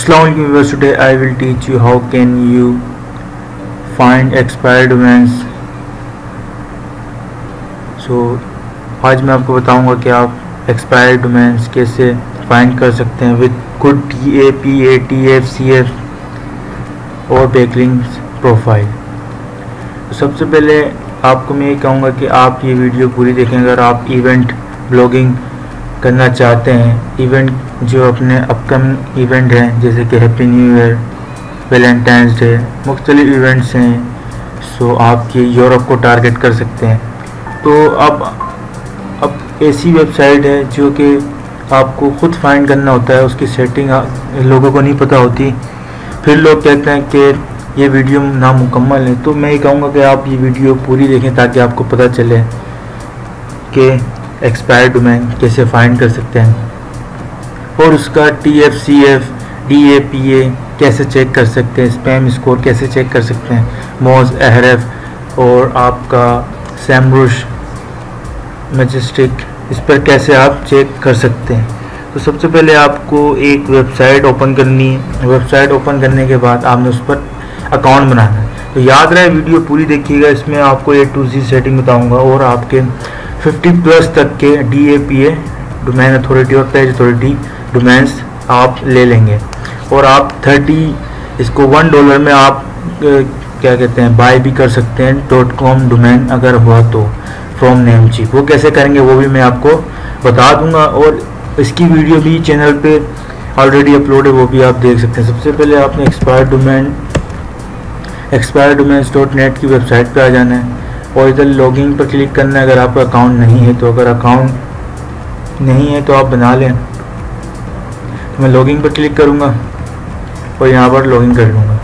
Assalamualaikum viewers, today I will teach you how can you find expired domains. आज मैं आपको बताऊंगा कि आप expired domains कैसे find कर सकते हैं with good TAP, ATF, CF और backlinks profile. तो सबसे पहले आपको मैं ये कहूँगा कि आप ये वीडियो पूरी देखें अगर आप इवेंट ब्लॉगिंग करना चाहते हैं। इवेंट जो अपने अपकमिंग इवेंट हैं जैसे कि happy new year, valentine's day, मुख्तलिफ इवेंट्स हैं, सो आप ये यूरोप को टारगेट कर सकते हैं। तो अब ऐसी वेबसाइट है जो कि आपको ख़ुद फाइंड करना होता है, उसकी सेटिंग लोगों को नहीं पता होती, फिर लोग कहते हैं कि ये वीडियो नामुकम्मल है। तो मैं ये कहूँगा कि आप ये वीडियो पूरी देखें ताकि आपको पता चले कि एक्सपायर्ड डोमेन कैसे फाइंड कर सकते हैं और उसका TF, CF, DAPA कैसे चेक कर सकते हैं, स्पैम स्कोर कैसे चेक कर सकते हैं, मोज, एहरफ और आपका सैमरुश, मैजेस्टिक, इस पर कैसे आप चेक कर सकते हैं। तो सबसे पहले आपको एक वेबसाइट ओपन करनी है। वेबसाइट ओपन करने के बाद आपने उस पर अकाउंट बनाना है। तो याद रहे वीडियो पूरी देखिएगा, इसमें आपको A to Z सेटिंग बताऊंगा और आपके 50+ तक के DAPA डोमेन अथॉरिटी और पेज अथॉरिटी डोमेन्स आप ले लेंगे और आप 30 इसको $1 में आप क्या कहते हैं बाय भी कर सकते हैं .com डोमेन अगर हुआ तो फ्रॉम नेमचीप। वो कैसे करेंगे वो भी मैं आपको बता दूंगा और इसकी वीडियो भी चैनल पे ऑलरेडी अपलोड है, वो भी आप देख सकते हैं। सबसे पहले आपने एक्सपायर्ड डोमेन्स.net की वेबसाइट पे आ जाना है और इधर लॉगिन पर क्लिक करना है अगर आपका अकाउंट नहीं है तो। अगर अकाउंट नहीं है तो आप बना लें। तो मैं लॉगिन पर क्लिक करूँगा और यहाँ पर लॉगिन कर लूँगा।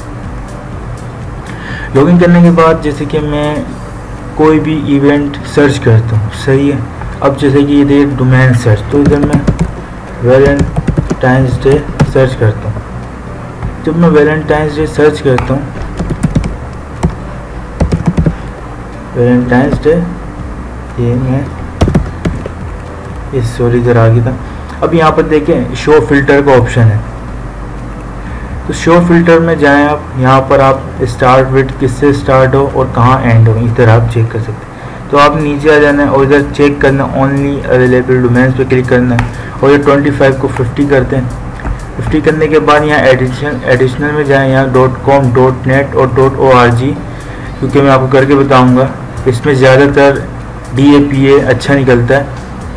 लॉगिन करने के बाद जैसे कि मैं कोई भी इवेंट सर्च करता हूँ, सही है। अब जैसे कि ये डोमेन सर्च, तो इधर मैं वैलेंटाइंस डे सर्च करता हूँ। जब मैं वैलेंटाइंस डे सर्च करता हूँ, वैलेंटाइंस डे, ये मैं सॉरी इधर आ गया था। अब यहाँ पर देखें शो फिल्टर का ऑप्शन है, तो शो फिल्टर में जाएं आप। यहाँ पर आप स्टार्ट विद किससे स्टार्ट हो और कहाँ एंड हो इधर आप चेक कर सकते हैं। तो आप नीचे आ जाना है और इधर चेक करना ओनली अवेलेबल डोमेन्स पे क्लिक करना है और ये 25 को 50 करते हैं। 50 करने के बाद यहाँ एडिशनल में जाएँ, यहाँ .com, .net और .org, क्योंकि मैं आपको करके बताऊँगा इसमें ज़्यादातर DAPA अच्छा निकलता है,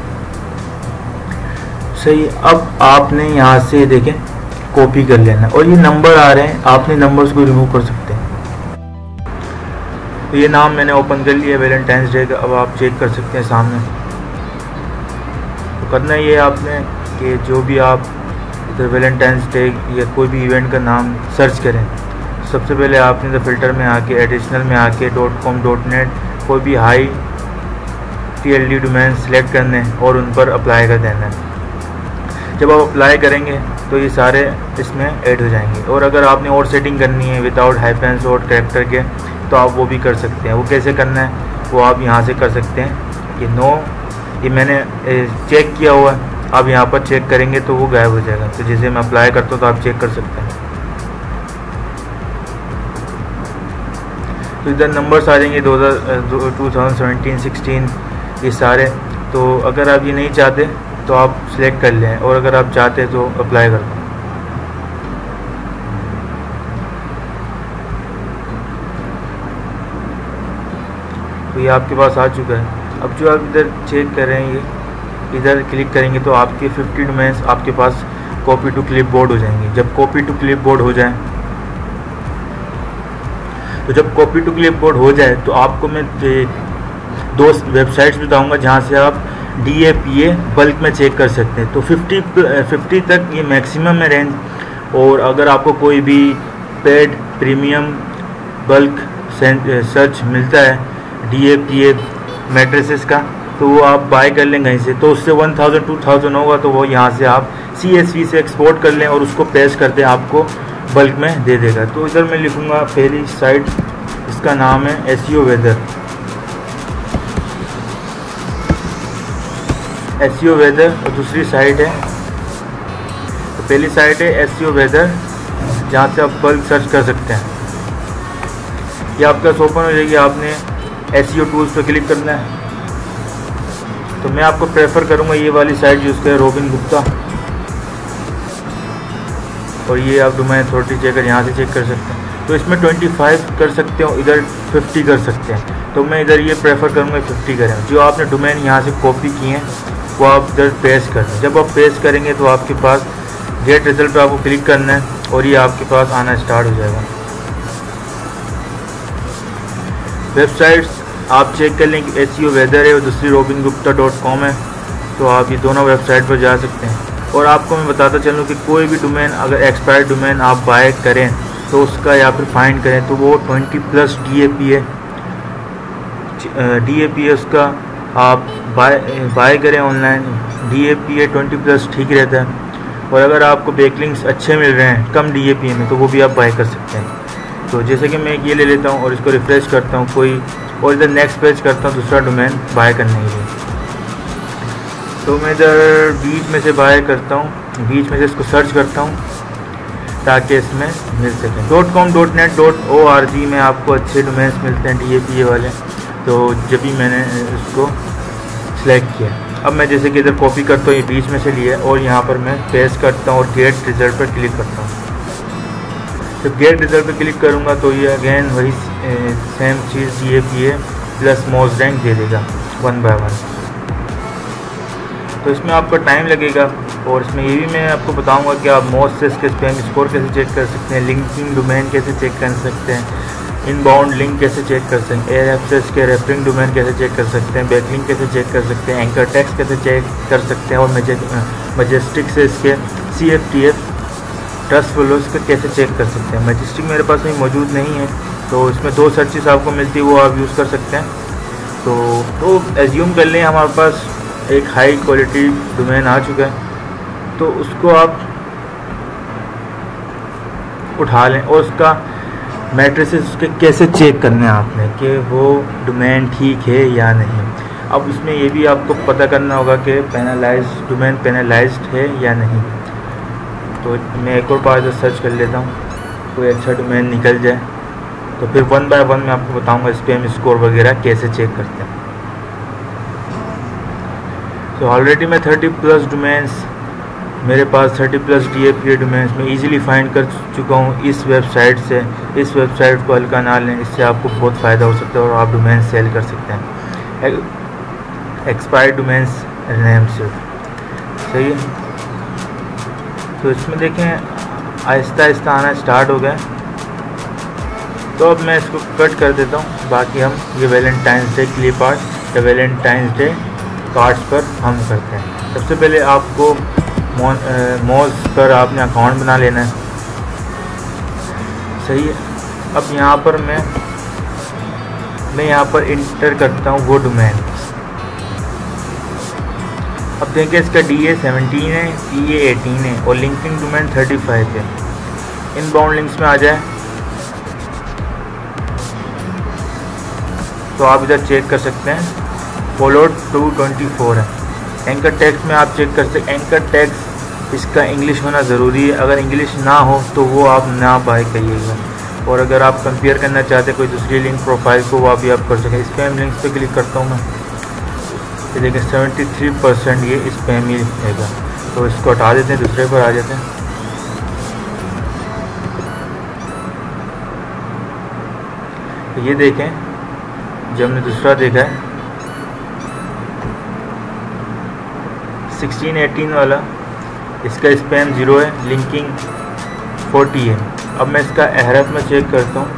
सही। अब आपने यहाँ से देखें कॉपी कर लेना और ये नंबर आ रहे हैं, आपने नंबर्स को रिमूव कर सकते हैं। तो ये नाम मैंने ओपन कर लिया वैलेंटाइंस डे का। अब आप चेक कर सकते हैं सामने। तो करना ये आपने कि जो भी आप इधर वैलेंटाइंस डे या कोई भी इवेंट का नाम सर्च करें, सबसे पहले आपने इधर फिल्टर में आके एडिशनल में आके .com, .net कोई भी हाई TLD डोमेन सेलेक्ट करने और उन पर अप्लाई कर देना है। जब आप अप्लाई करेंगे तो ये सारे इसमें ऐड हो जाएंगे। और अगर आपने और सेटिंग करनी है विदाउट हाइफेंस और कैरेक्टर के तो आप वो भी कर सकते हैं। वो कैसे करना है वो आप यहाँ से कर सकते हैं कि नो, ये मैंने चेक किया हुआ है, आप यहाँ पर चेक करेंगे तो वो गायब हो जाएगा। तो जैसे मैं अप्लाई करता हूँ तो आप चेक कर सकते हैं। तो इधर नंबर्स आ जाएंगे 2017, 16 ये सारे। तो अगर आप ये नहीं चाहते तो आप सिलेक्ट कर लें और अगर आप चाहते तो अप्लाई कर दें। तो ये आपके पास आ चुका है। अब जो आप इधर चेक कर रहे हैं ये इधर क्लिक करेंगे तो आपके 50 डोमेन्स आपके पास कॉपी टू क्लिपबोर्ड हो जाएंगे। जब कॉपी टू क्लिपबोर्ड हो जाए तो आपको मैं 2 वेबसाइट्स बताऊंगा जहां से आप DAPA बल्क में चेक कर सकते हैं। तो 50 तक ये मैक्सिमम है रेंज। और अगर आपको कोई भी पेड प्रीमियम बल्क सर्च मिलता है DAPA मैट्रिसेस का तो वो आप बाय कर लें कहीं से, तो उससे 1000, 2000 होगा तो वो यहाँ से आप CSV से एक्सपोर्ट कर लें और उसको पेस्ट कर दें, आपको बल्क में दे देगा। तो इधर मैं लिखूँगा पहली साइट, इसका नाम है SEO वेदर। और दूसरी साइट है, तो पहली साइट है SEO वेदर जहाँ से आप बल्क सर्च कर सकते हैं। ये आपका ओपन हो जाएगी, आपने SEO टूल्स पर क्लिक करना है। तो मैं आपको प्रेफर करूँगा ये वाली साइट यूज़ करें, रॉबिन गुप्ता। और ये आप डोमेन अथॉरिटी चेकर यहाँ से चेक कर सकते हैं। तो इसमें 25 कर सकते हो, इधर 50 कर सकते हैं। तो मैं इधर ये प्रेफर करूँगा 50 करें। जो आपने डोमेन यहाँ से कॉपी किए हैं वो आप इधर पेस्ट कर दें। जब आप पेस्ट करेंगे तो आपके पास गेट रिजल्ट पे आपको क्लिक करना है और ये आपके पास आना स्टार्ट हो जाएगा। वेबसाइट्स आप चेक कर लें कि SEO वेदर है और दूसरी robingupta.com है। तो आप ये दोनों वेबसाइट पर जा सकते हैं। और आपको मैं बताता चलूँ कि कोई भी डोमेन अगर एक्सपायर्ड डोमेन आप बाय करें तो उसका या फिर फाइंड करें तो वो 20+ DAP है उसका। आप बाय करें ऑनलाइन, DAP है 20+ ठीक रहता है। और अगर आपको बैकलिंक्स अच्छे मिल रहे हैं कम DAP में तो वो भी आप बाय कर सकते हैं। तो जैसे कि मैं ये ले लेता हूँ और इसको रिफ्रेश करता हूँ कोई, और इधर नेक्स्ट पेज करता हूँ दूसरा डोमेन बाय करने के लिए। तो मैं इधर बीच में से बाय करता हूँ, बीच में से इसको सर्च करता हूँ ताकि इसमें मिल सके। .com, .net, .org में आपको अच्छे डोमेन्स मिलते हैं DAP वाले। तो जब भी मैंने इसको सिलेक्ट किया, अब मैं जैसे कि इधर कॉपी करता हूँ, ये बीच में से लिया और यहाँ पर मैं पेस्ट करता हूँ और गेट रिजल्ट पर क्लिक करता हूँ। जब गेट रिजल्ट पर क्लिक करूँगा तो ये अगेन वही सेम चीज़ DAP प्लस मोस्ट रैंक दे देगा 1 by 1। तो इसमें आपका टाइम लगेगा। और इसमें ये भी मैं आपको बताऊंगा कि आप मोस्ट से इसके स्पैम स्कोर कैसे चेक कर सकते हैं, लिंकिंग डोमेन कैसे चेक कर सकते हैं, इनबाउंड लिंक कैसे चेक कर सकते हैं, ARFS के रेफरिंग डोमेन कैसे चेक कर सकते हैं, बैकलिंक कैसे चेक कर सकते हैं, एंकर टेक्स्ट कैसे चेक कर सकते हैं, और मजेस्टिक से इसके CFTF ट्रस्ट फॉलोअर्स का कैसे चेक कर सकते हैं। मजेस्टिक मेरे पास में मौजूद नहीं है, तो इसमें 2 सर्चेस आपको मिलती है, वो आप यूज़ कर सकते हैं। तो एज्यूम कर लें हमारे पास एक हाई क्वालिटी डोमेन आ चुका है, तो उसको आप उठा लें और उसका मैट्रिसेस उसके कैसे चेक करने हैं आपने कि वो डोमेन ठीक है या नहीं। अब इसमें ये भी आपको पता करना होगा कि डोमेन पेनलाइज्ड है या नहीं। तो मैं एक और बार सर्च कर लेता हूँ, कोई अच्छा डोमेन निकल जाए तो फिर 1 by 1 मैं आपको बताऊँगा स्पैम स्कोर वगैरह कैसे चेक करते हैं। तो ऑलरेडी मैं 30+ डोमेन्स, मेरे पास 30+ DAP डोमेन्स में इजीली फाइंड कर चुका हूँ इस वेबसाइट से। इस वेबसाइट को हल्का ना लें, इससे आपको बहुत फ़ायदा हो सकता है और आप डोमेन सेल कर सकते हैं एक्सपायर्ड डोमेन्स नेम से। सही है। तो इसमें देखें आहिस्ता आहिस्ता आना स्टार्ट हो गया। तो अब मैं इसको कट कर देता हूँ। बाकी हम ये वैलेंटाइंस डे क्लिप आर्ट या वैलेंटाइंस डे कार्ड्स पर हम करते हैं। सबसे पहले आपको मोज पर आपने अकाउंट बना लेना है। सही है। अब यहाँ पर मैं यहाँ पर इंटर करता हूँ वो डोमेन। अब देखें इसका DA 17 है, CA 18 है और लिंकिंग डोमेन 35 है। इनबाउंड लिंक्स में आ जाए तो आप इधर चेक कर सकते हैं, फॉलोड 224 है। एंकर टेक्स्ट में आप चेक कर सकते हैं। एंकर टेक्स्ट इसका इंग्लिश होना ज़रूरी है, अगर इंग्लिश ना हो तो वो आप ना बाय करिएगा। और अगर आप कंपेयर करना चाहते हैं कोई दूसरी लिंक प्रोफाइल को, वो भी आप कर सकें। स्पैम लिंक्स पे क्लिक करता हूँ मैं, तो देखिए 73% ये स्पैम ही रहेगा। तो इसको हटा देते हैं, दूसरे पर आ जाते हैं। तो ये देखें जो हमने दूसरा देखा है 16-18 वाला, इसका स्पैम 0 है, लिंकिंग 40 है। अब मैं इसका एहरफ में चेक करता हूँ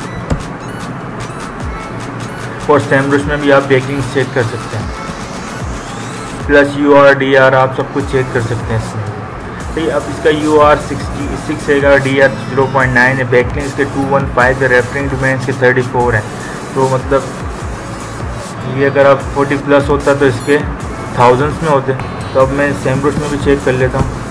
और सैमरुश में भी आप बैकलिंक्स चेक कर सकते हैं, प्लस UR DR आप सब कुछ चेक कर सकते हैं इसमें। तो अब इसका UR 66 है, DR 0.9 है, बैकलिंक्स के 215 है, रेफरिंग डोमेन्स के 34 हैं। तो मतलब ये अगर आप 40+ होता तो इसके थाउजेंड्स में होते। तो अब मैं सैमरुश में भी चेक कर लेता हूँ।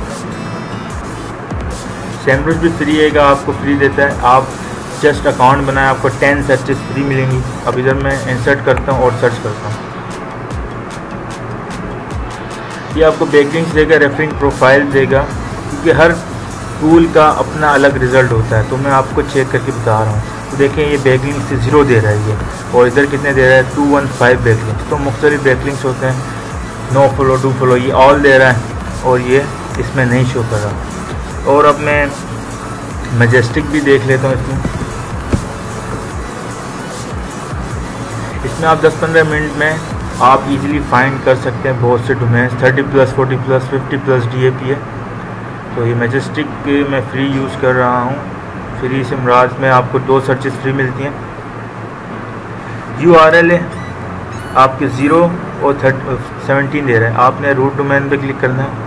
सैमरुश भी फ्री है, आपको फ्री देता है। आप जस्ट अकाउंट बनाए, आपको 10 सर्चेस फ्री मिलेंगी। अब इधर मैं इंसर्ट करता हूँ और सर्च करता हूँ। ये आपको बैकलिंक्स देगा, रेफरिंग प्रोफाइल देगा, क्योंकि हर टूल का अपना अलग रिज़ल्ट होता है, तो मैं आपको चेक करके बता रहा हूँ। तो देखें ये बैकलिंक से 0 दे रहा है ये, और इधर कितने दे रहा है 215 बैकलिंक्स। तो मुख्तलिफ बैकलिंक्स होते हैं, 9 फॉलो 2 फॉलो, ये ऑल दे रहा है और ये इसमें नहीं शो कर रहा। और अब मैं मैजेस्टिक भी देख लेता हूँ। इसमें आप 10-15 मिनट में आप इजीली फाइंड कर सकते हैं बहुत से डोमेन्स, 30+, 40+, 50+ DAP है। तो ये मैजेस्टिक मैं फ्री यूज़ कर रहा हूँ। फ्री से मुराद में आपको 2 सर्चेस फ्री मिलती हैं। URL है आपके 0 और 17 दे रहे हैं, आपने रूट डोमेन पे क्लिक करना है।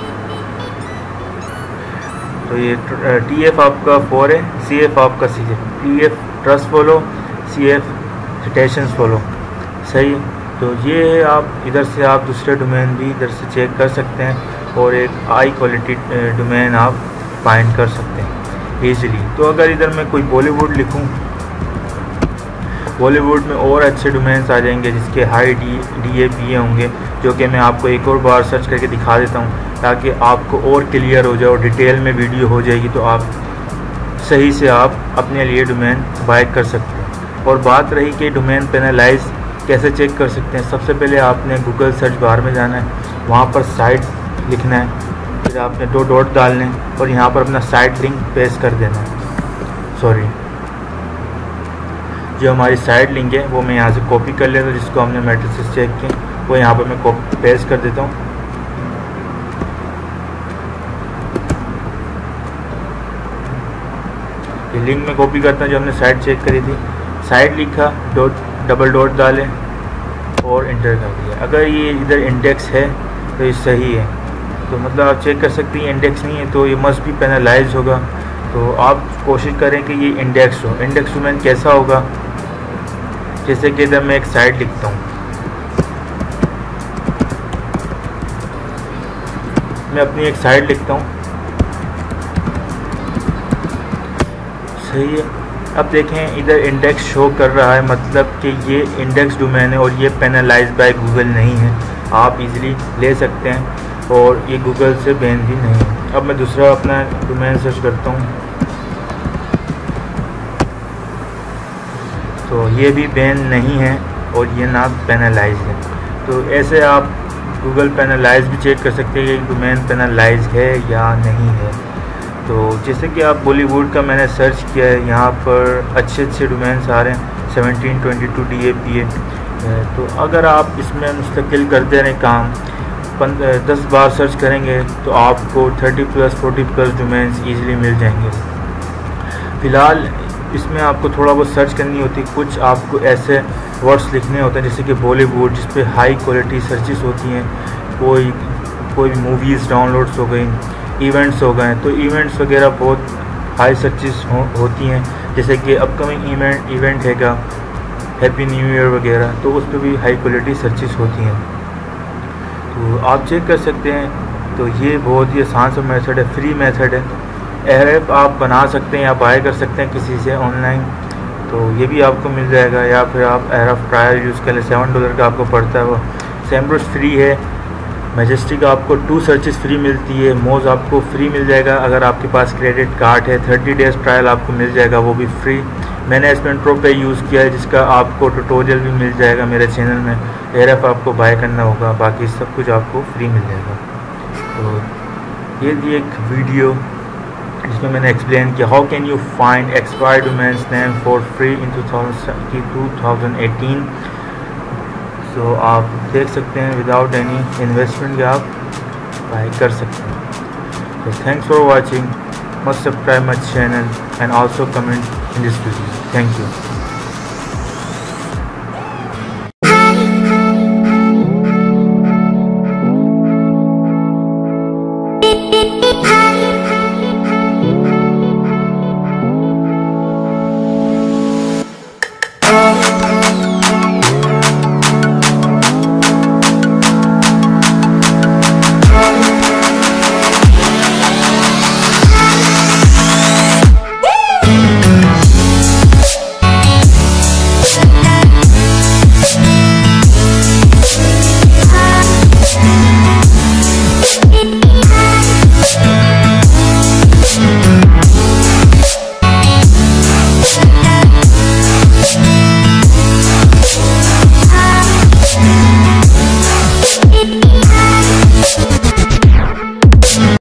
तो ये TF आपका 4 है, CF आपका 6 है। TF trust follow, CF citations follow, सही। तो ये है, आप इधर से आप दूसरे डोमेन भी इधर से चेक कर सकते हैं और एक हाई क्वालिटी डोमेन आप फाइंड कर सकते हैं ईज़िली। तो अगर इधर मैं कोई बॉलीवुड लिखूं, बॉलीवुड में और अच्छे डोमेन्स आ जाएंगे जिसके हाई DAP होंगे, जो कि मैं आपको एक और बार सर्च करके दिखा देता हूं ताकि आपको और क्लियर हो जाए और डिटेल में वीडियो हो जाएगी, तो आप सही से आप अपने लिए डोमेन बाय कर सकते हैं। और बात रही कि डोमेन पेनलाइज कैसे चेक कर सकते हैं, सबसे पहले आपने गूगल सर्च बार में जाना है, वहाँ पर साइट लिखना है, फिर आपने 2 डॉट डालने हैं और यहाँ पर अपना साइट लिंक पेस्ट कर देना है। सॉरी, जो हमारी साइट लिंक है वो मैं यहाँ से कॉपी कर लेता हूँ, जिसको हमने मैट्रिसेस चेक किए वो यहाँ पर मैं कॉपी पेस्ट कर देता हूँ। ये लिंक में कॉपी करता हूँ जो हमने साइट चेक करी थी। साइट लिखा, डबल डॉट डालें और इंटर कर दिया। अगर ये इधर इंडेक्स है तो ये सही है, तो मतलब आप चेक कर सकते हैं। इंडेक्स नहीं है तो ये मस्ट भी पेनलाइज होगा। तो आप कोशिश करें कि ये इंडेक्स हो। इंडेक्स डोमेन कैसा होगा, जैसे कि इधर मैं एक साइट लिखता हूँ, मैं अपनी एक साइट लिखता हूँ, सही है। अब देखें इधर इंडेक्स शो कर रहा है, मतलब कि ये इंडेक्स डोमेन है और ये पेनलाइज बाय गूगल नहीं है, आप इजीली ले सकते हैं और ये गूगल से बैन भी नहीं है। अब मैं दूसरा अपना डोमेन सर्च करता हूँ, तो ये भी बैन नहीं है और ये ना पेनलाइज है। तो ऐसे आप गूगल पेनलाइज भी चेक कर सकते हैं कि डोमेन पेनलाइज है या नहीं है। तो जैसे कि आप बॉलीवुड का मैंने सर्च किया है, यहाँ पर अच्छे अच्छे डोमेन्स आ रहे हैं, 1722 DAP है। तो अगर आप इसमें मुस्तकिल करते रहें काम, 10 बार सर्च करेंगे तो आपको 30+, 40+ डोमेन्स ईज़िली मिल जाएंगे। फ़िलहाल इसमें आपको थोड़ा बहुत सर्च करनी होती, कुछ आपको ऐसे वर्ड्स लिखने होते हैं जैसे कि बॉलीवुड, जिस पे हाई क्वालिटी सर्चेस होती हैं, कोई मूवीज़ डाउनलोड्स हो गई, इवेंट्स हो गए, तो इवेंट्स वगैरह बहुत हाई सर्चेस होती हैं, जैसे कि अपकमिंग इवेंट हैगा, हैप्पी न्यू ईयर वगैरह, तो उस पर भी हाई क्वालिटी सर्चेस होती हैं। तो आप चेक कर सकते हैं। तो ये बहुत ही आसान सा मेथड है, फ्री मेथड है। ऐप आप बना सकते हैं या बाय कर सकते हैं किसी से ऑनलाइन, तो ये भी आपको मिल जाएगा, या फिर आप एयरफ ट्रायल यूज़ कर लें, $7 का आपको पड़ता है वो। सैमब्रश फ्री है, मैजेस्टिक आपको 2 सर्चेस फ्री मिलती है, मोज आपको फ्री मिल जाएगा अगर आपके पास क्रेडिट कार्ड है, 30 डेज़ ट्रायल आपको मिल जाएगा, वो भी फ्री। मैंने एसपेंट प्रो पे यूज़ किया है, जिसका आपको ट्यूटोरियल भी मिल जाएगा मेरे चैनल में। एयरफ आपको बाय करना होगा, बाकी सब कुछ आपको फ्री मिल जाएगा। तो ये थी एक वीडियो जिसमें मैंने एक्सप्लेन किया how can you find expired domains name for free in 2018। सो आप देख सकते हैं विदाउट एनी इन्वेस्टमेंट के आप बाय कर सकते हैं। तो thanks for watching, must subscribe my channel and also comment in this video. Thank you.